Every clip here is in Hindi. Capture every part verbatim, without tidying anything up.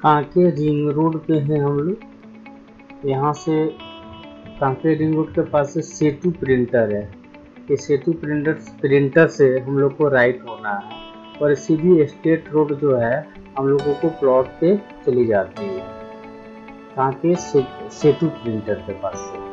कांके रिंग रोड पे हैं हम लोग। यहाँ से कांके रिंग रोड के पास से सेतु प्रिंटर है। ये सेतु प्रिंटर प्रिंटर से हम लोग को राइट होना है और सीधी स्टेट रोड जो है हम लोगों को प्लॉट पे चली जाती है कांके से, सेतु प्रिंटर के पास से।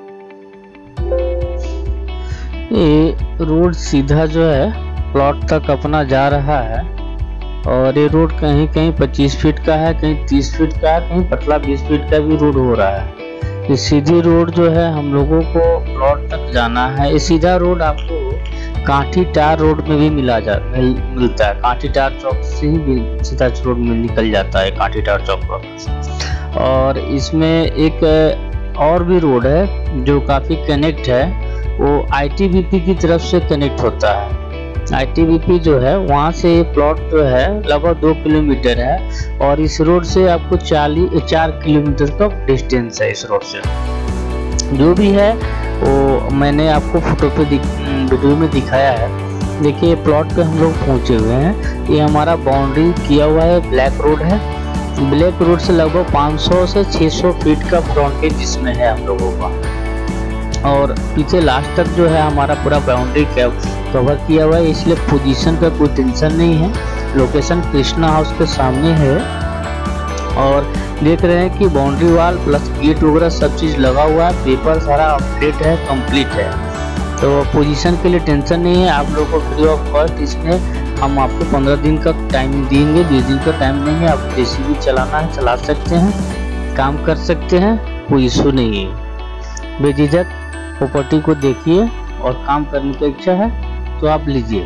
ये रोड सीधा जो है प्लॉट तक अपना जा रहा है और ये रोड कहीं कहीं पच्चीस फीट का है, कहीं तीस फीट का है, कहीं पतला बीस फीट का भी रोड हो रहा है। ये सीधी रोड जो है हम लोगों को प्लॉट तक जाना है। ये सीधा रोड आपको कांठी टार रोड में भी मिला जा मिलता है। कांठी टार चौक से ही सीधा रोड में निकल जाता है कांठी टार चौक पर। और इसमें एक और भी रोड है जो काफी कनेक्ट है, वो आई टी बी पी की तरफ से कनेक्ट होता है। आई टी बी पी जो है वहाँ से प्लॉट जो है लगभग दो किलोमीटर है और इस रोड से आपको चालीस चार किलोमीटर का डिस्टेंस है। इस रोड से जो भी है वो मैंने आपको फोटो पे वीडियो में दिखाया है। देखिए प्लॉट पे हम लोग पहुँचे हुए हैं। ये हमारा बाउंड्री किया हुआ है, ब्लैक रोड है। ब्लैक रोड से लगभग पाँच सौ से छह सौ फीट का फ्रंटेज जिसमें है हम लोगों का और पीछे लास्ट तक जो है हमारा पूरा बाउंड्री कवर किया हुआ है, इसलिए पोजीशन का कोई टेंशन नहीं है। लोकेशन कृष्णा हाउस के सामने है और देख रहे हैं कि बाउंड्री वाल प्लस गेट वगैरह सब चीज़ लगा हुआ है, पेपर सारा अपडेट है, कंप्लीट है, तो पोजीशन के लिए टेंशन नहीं है। आप लोगों को फ्री ऑफ कॉस्ट इसमें हम आपको पंद्रह दिन का टाइम देंगे, बीस दिन का टाइम देंगे। आप जैसे भी चलाना है चला सकते हैं, काम कर सकते हैं, कोई इशू नहीं है। बेझिझक प्रॉपर्टी को देखिए और काम करने की इच्छा है तो आप लीजिए।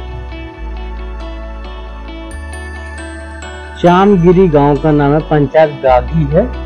चामगिरी गांव का नाम है, पंचायत गागी है।